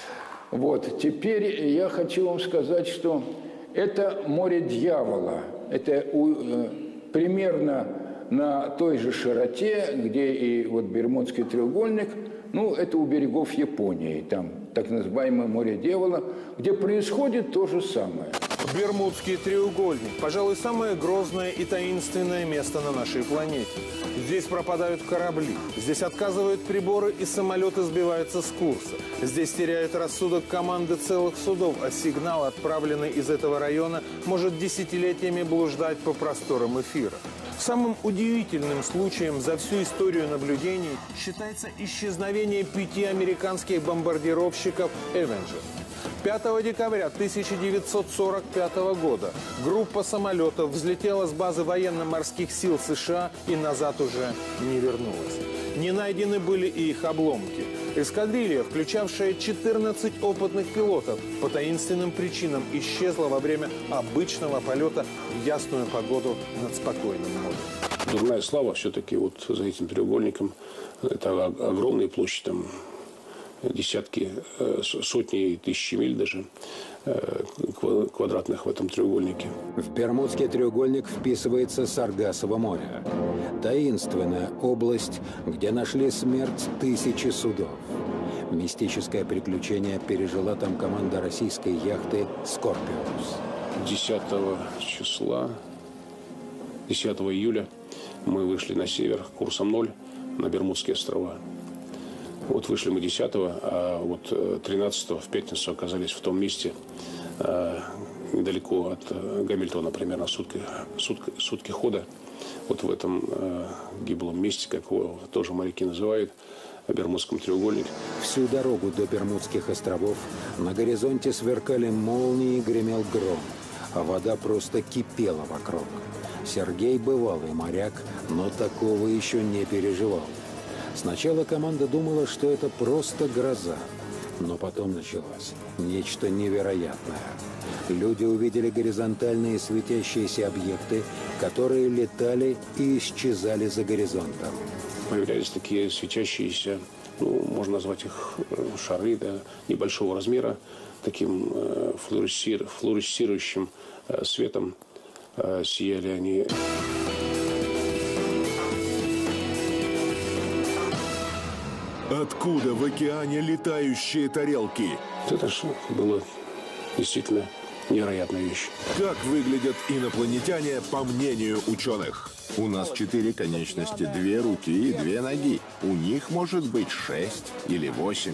Вот, теперь я хочу вам сказать, что это море дьявола. Это примерно на той же широте, где и вот Бермудский треугольник, ну, это у берегов Японии, там так называемое море дьявола, где происходит то же самое. Бермудский треугольник – пожалуй, самое грозное и таинственное место на нашей планете. Здесь пропадают корабли, здесь отказывают приборы и самолеты сбиваются с курса. Здесь теряют рассудок команды целых судов, а сигнал, отправленный из этого района, может десятилетиями блуждать по просторам эфира. Самым удивительным случаем за всю историю наблюдений считается исчезновение 5 американских бомбардировщиков «Эвенджер». 5 декабря 1945 года группа самолетов взлетела с базы военно-морских сил США и назад уже не вернулась. Не найдены были и их обломки. Эскадрилья, включавшая 14 опытных пилотов, по таинственным причинам исчезла во время обычного полета в ясную погоду над спокойным морем. Дурная слава все-таки вот за этим треугольником. Это огромная площадь, там десятки, сотни и тысячи миль даже квадратных в этом треугольнике. В Бермудский треугольник вписывается Саргассово море. Таинственная область, где нашли смерть тысячи судов. Мистическое приключение пережила там команда российской яхты «Скорпиус». 10 июля мы вышли на север курсом 0 на Бермудские острова. Вот вышли мы 10-го, а вот 13-го в пятницу оказались в том месте, недалеко от Гамильтона, примерно сутки хода. Вот в этом гиблом месте, как его тоже моряки называют, Бермудском треугольнике. Всю дорогу до Бермудских островов на горизонте сверкали молнии и гремел гром, а вода просто кипела вокруг. Сергей бывалый моряк, но такого еще не переживал. Сначала команда думала, что это просто гроза, но потом началось нечто невероятное. Люди увидели горизонтальные светящиеся объекты, которые летали и исчезали за горизонтом. Появлялись такие светящиеся, ну, можно назвать их шары, да, небольшого размера, таким флуоресцирующим светом сияли они. Откуда в океане летающие тарелки? Это же было действительно невероятная вещь. Как выглядят инопланетяне, по мнению ученых? У нас 4 конечности, 2 руки и 2 ноги. У них может быть 6 или 8.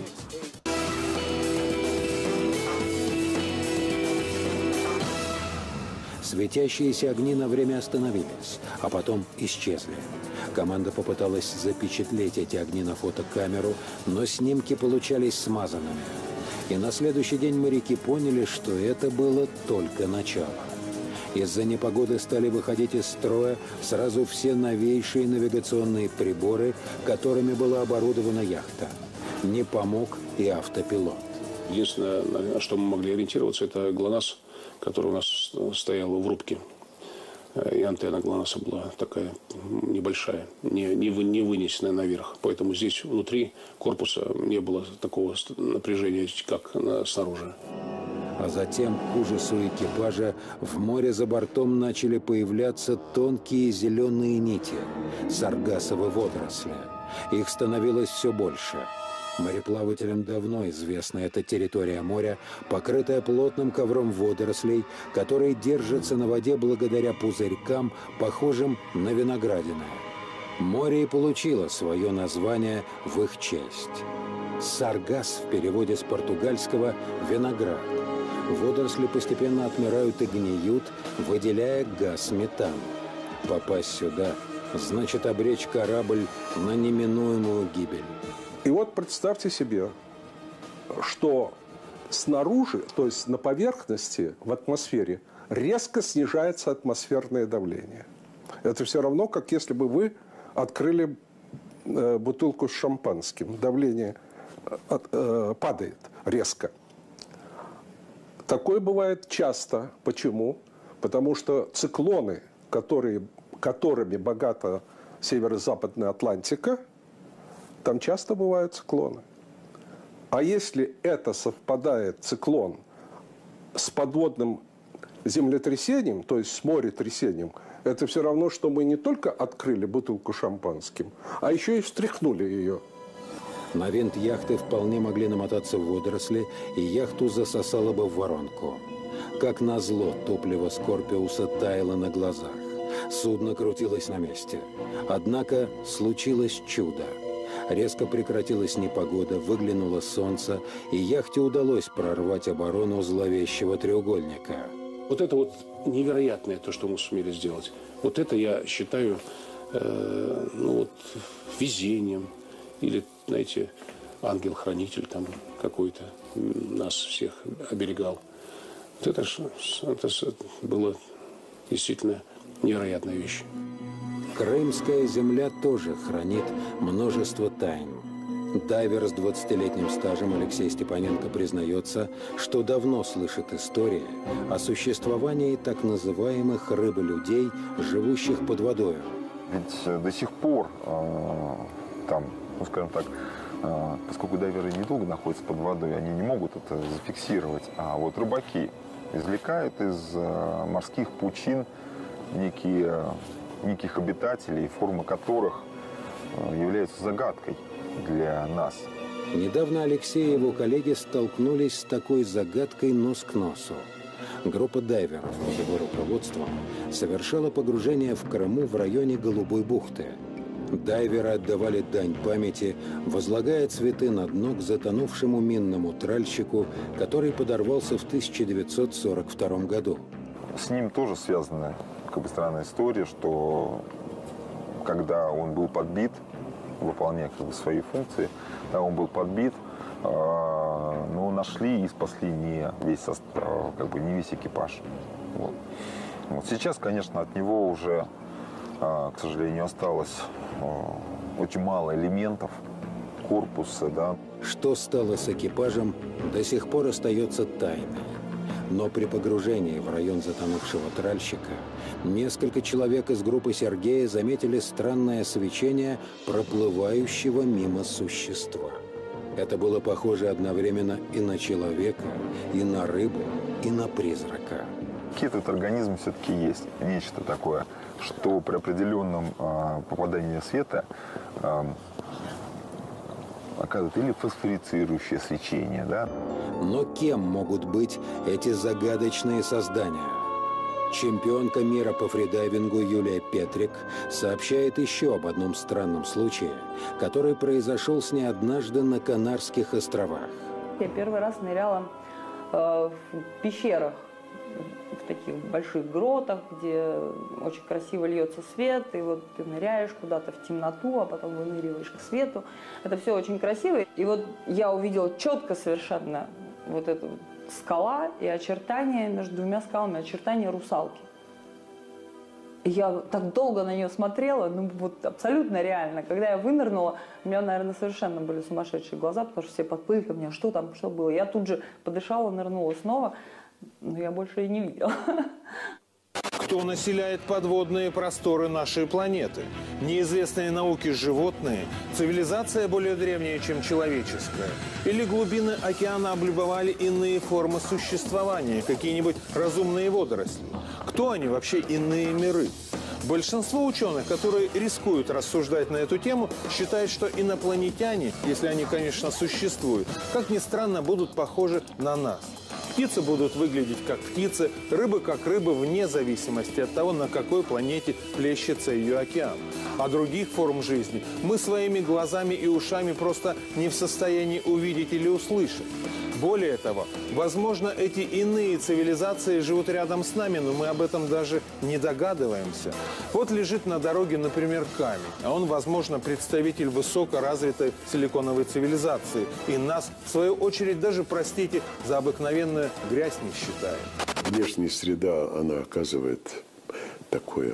Светящиеся огни на время остановились, а потом исчезли. Команда попыталась запечатлеть эти огни на фотокамеру, но снимки получались смазанными. И на следующий день моряки поняли, что это было только начало. Из-за непогоды стали выходить из строя сразу все новейшие навигационные приборы, которыми была оборудована яхта. Не помог и автопилот. Единственное, на что мы могли ориентироваться, это ГЛОНАСС, который у нас стоял в рубке. И антенна ГЛОНАССа была такая небольшая, не вынесенная наверх. Поэтому здесь внутри корпуса не было такого напряжения, как снаружи. А затем, к ужасу экипажа, в море за бортом начали появляться тонкие зеленые нити – саргассовые водоросли. Их становилось все больше. Мореплавателям давно известна эта территория моря, покрытая плотным ковром водорослей, которые держатся на воде благодаря пузырькам, похожим на виноградины. Море и получило свое название в их честь. Саргасс в переводе с португальского «виноград». Водоросли постепенно отмирают и гниют, выделяя газ метан. Попасть сюда значит обречь корабль на неминуемую гибель. И вот представьте себе, что снаружи, то есть на поверхности, в атмосфере, резко снижается атмосферное давление. Это все равно, как если бы вы открыли бутылку с шампанским. Давление падает резко. Такое бывает часто. Почему? Потому что циклоны, которыми богата северо-западная Атлантика, там часто бывают циклоны. А если это совпадает, циклон, с подводным землетрясением, то есть с моретрясением, это все равно, что мы не только открыли бутылку шампанским, а еще и встряхнули ее. На винт яхты вполне могли намотаться водоросли, и яхту засосало бы в воронку. Как назло, топливо Скорпиуса таяло на глазах. Судно крутилось на месте. Однако случилось чудо. Резко прекратилась непогода, выглянуло солнце, и яхте удалось прорвать оборону зловещего треугольника. Вот это вот невероятное, то, что мы сумели сделать. Вот это я считаю везением. Или, знаете, ангел-хранитель там какой-то нас всех оберегал. Вот это было действительно невероятная вещь. Крымская земля тоже хранит множество тайн. Дайвер с 20-летним стажем Алексей Степаненко признается, что давно слышит истории о существовании так называемых рыболюдей, живущих под водой. Ведь до сих пор там, скажем так, поскольку дайверы недолго находятся под водой, они не могут это зафиксировать. А вот рыбаки извлекают из морских пучин неких обитателей, формы которых являются загадкой для нас. Недавно Алексей и его коллеги столкнулись с такой загадкой нос к носу. Группа дайверов под его руководством совершала погружение в Крыму в районе Голубой бухты. Дайверы отдавали дань памяти, возлагая цветы на дно к затонувшему минному тральщику, который подорвался в 1942 году. С ним тоже связана странная история, что когда он был подбит, выполняя свои функции, да, он был подбит, но нашли и спасли не весь состав, не весь экипаж. Вот. Сейчас, конечно, от него уже, к сожалению, осталось очень мало элементов корпуса. Да. Что стало с экипажем, до сих пор остается тайной. Но при погружении в район затонувшего тральщика несколько человек из группы Сергея заметили странное свечение проплывающего мимо существа. Это было похоже одновременно и на человека, и на рыбу, и на призрака. Какие-то организмы все-таки есть. Нечто такое, что при определенном попадании света оказывает или фосфорицирующее свечение, да? Но кем могут быть эти загадочные создания? Чемпионка мира по фридайвингу Юлия Петрик сообщает еще об одном странном случае, который произошел с ней однажды на Канарских островах. Я первый раз ныряла в пещерах, в таких больших гротах, где очень красиво льется свет, и вот ты ныряешь куда-то в темноту, а потом выныриваешь к свету. Это все очень красиво. И вот я увидела четко совершенно вот эту скала и очертания между двумя скалами, очертания русалки. И я так долго на нее смотрела, абсолютно реально. Когда я вынырнула, у меня, наверное, совершенно были сумасшедшие глаза, потому что все подплыли ко мне, что там, что было. Я тут же подышала, нырнула снова, но я больше и не видела. Кто населяет подводные просторы нашей планеты? Неизвестные науке животные? Цивилизация более древняя, чем человеческая? Или глубины океана облюбовали иные формы существования, какие-нибудь разумные водоросли? Кто они вообще, иные миры? Большинство ученых, которые рискуют рассуждать на эту тему, считают, что инопланетяне, если они, конечно, существуют, как ни странно, будут похожи на нас. Птицы будут выглядеть как птицы, рыбы как рыбы, вне зависимости от того, на какой планете плещется ее океан. А других форм жизни мы своими глазами и ушами просто не в состоянии увидеть или услышать. Более того, возможно, эти иные цивилизации живут рядом с нами, но мы об этом даже не догадываемся. Вот лежит на дороге, например, камень, а он, возможно, представитель высокоразвитой силиконовой цивилизации. И нас, в свою очередь, даже, простите, за обыкновенную грязь не считаем. Внешняя среда, она оказывает такое,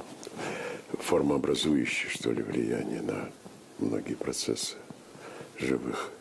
формообразующее, что ли, влияние на многие процессы живых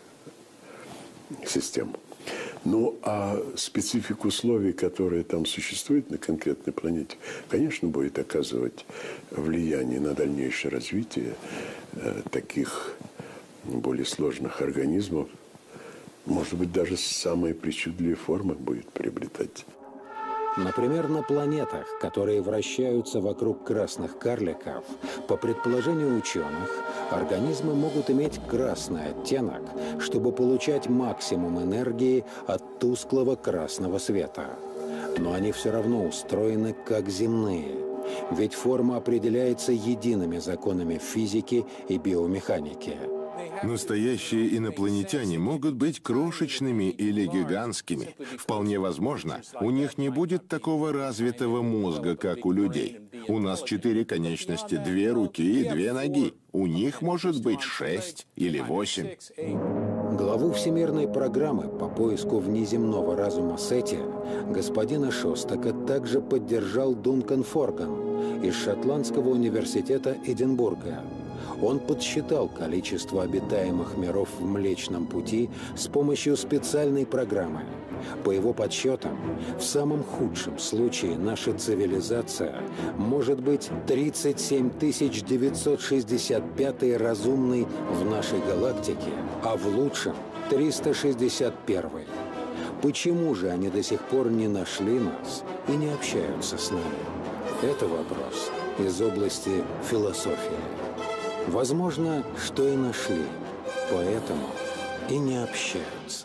систем. Ну, а специфика условий, которые там существуют на конкретной планете, конечно, будет оказывать влияние на дальнейшее развитие таких более сложных организмов. Может быть, даже самые причудливые формы будет приобретать. Например, на планетах, которые вращаются вокруг красных карликов, по предположению ученых, организмы могут иметь красный оттенок, чтобы получать максимум энергии от тусклого красного света. Но они все равно устроены как земные, ведь форма определяется едиными законами физики и биомеханики. Настоящие инопланетяне могут быть крошечными или гигантскими. Вполне возможно, у них не будет такого развитого мозга, как у людей. У нас 4 конечности, 2 руки и 2 ноги. У них может быть 6 или 8. Главу Всемирной программы по поиску внеземного разума Сети, господина Шостака, также поддержал Дункан Форган из Шотландского университета Эдинбурга. Он подсчитал количество обитаемых миров в Млечном Пути с помощью специальной программы. По его подсчетам, в самом худшем случае наша цивилизация может быть 37 965 разумной в нашей галактике, а в лучшем 361. Почему же они до сих пор не нашли нас и не общаются с нами? Это вопрос из области философии. Возможно, что и нашли, поэтому и не общаются.